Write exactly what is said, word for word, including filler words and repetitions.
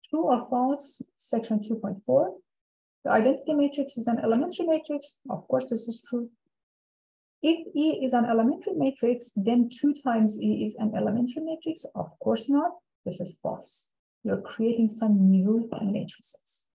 True or false, section two point four. The identity matrix is an elementary matrix. Of course, this is true. If E is an elementary matrix, then two times E is an elementary matrix. Of course not. This is false. You're creating some new matrices.